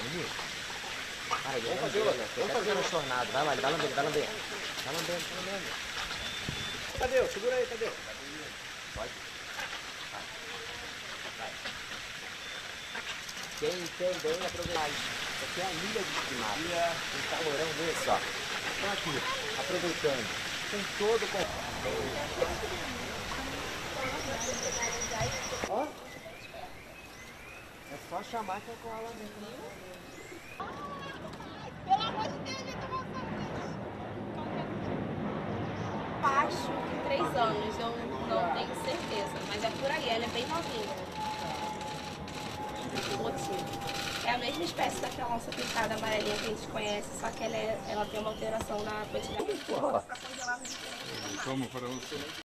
Vai, vamos fazer outra. Vamos fazer um tornado. Vai lá, vai lambendo, vai lambendo. Vai lambendo, vai lambendo. Tadeu, segura aí, Tadeu. Pode. Vai. Quem entende aí, aproveitar. Isso aqui é a milha de espinafre. Um calorão desse, ó. Então aqui, aproveitando. Com todo o... Ó. É só chamar que eu colo lá dentro. Pelo amor de Deus, gente, eu vou acho que 3 anos, eu não tenho certeza, mas é por aí, ela é bem novinha. É a mesma espécie daquela onça pintada amarelinha que a gente conhece, só que ela tem uma alteração na quantidade. Como para você?